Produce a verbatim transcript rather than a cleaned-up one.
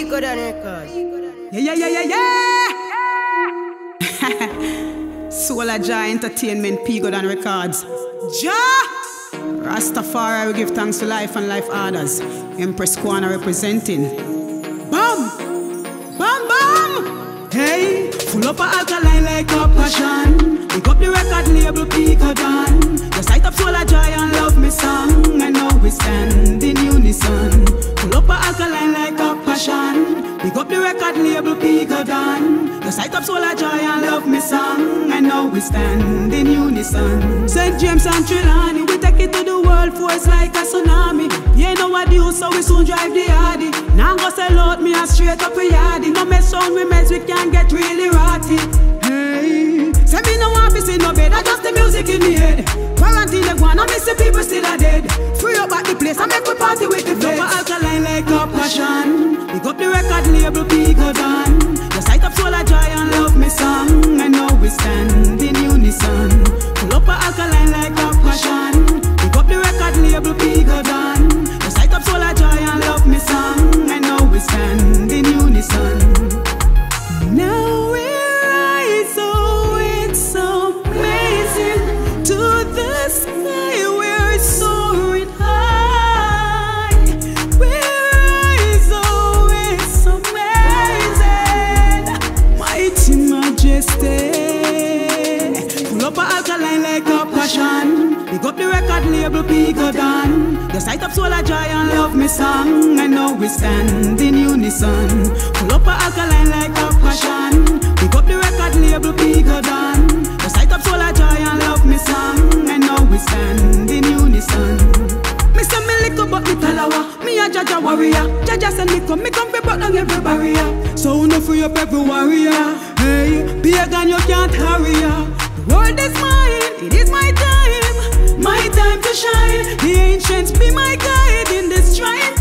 Pico Dan Records. Yeah, yeah, yeah, yeah, yeah. Solar Jah Entertainment, Pico Dan Records. Jah! Rastafari, we give thanks to life and life orders. Empress Kwana representing. Bam! Bam, bam! Hey, full up a alkaline like a passion. Pick up the record label, Pico Dan. Just light up Solar Jah and love me song. And now we stand in unison. Full up a alkaline like a passion. Pick up the record label, Pico Dan. Just light up Solar Jah and love me song. And now we stand in unison. Saint James and Trelawney, we take it to the world force like a tsunami. You know what do, so we soon drive the hardy. Now go sell out me a straight up a yardie. No mess on we mess, we can get really ratty. Hey, say me no want to see no bed, I just the music in the head. Quarantine the one, I miss the people still are dead. Free up at the place, I make we party with the feds. Love alkaline like a passion. Pick up the record label, Pico Dan. Just light up Solar Jah and love me song. And now we stand in unison. Pull up a alkaline like a passion. Pick up the record label, Pico Dan. Just light up Solar Jah and love me song. And now we stand in unison. Now we rise, oh it's amazing. To the sky we're soaring high. We rise, oh it's amazing. Mighty majesty. Pull up a alkaline like a passion. Pick up the record label, Pico Dan. Just light up Solar Jah and love me song. And now we stand in unison. Pull up a alkaline like a passion. Pick up the record label, Pico Dan. Just light up Solar Jah and love me song. And now we stand in unison. Me say me lick up but me talawa. Me a Jah warrior. Jah send me come, me come fi break down every barrier. So no free up every warrior. Hey, pagan you can't hurry ya. The world is mine, it is my time. My time to shine. The ancients be my guide in this trying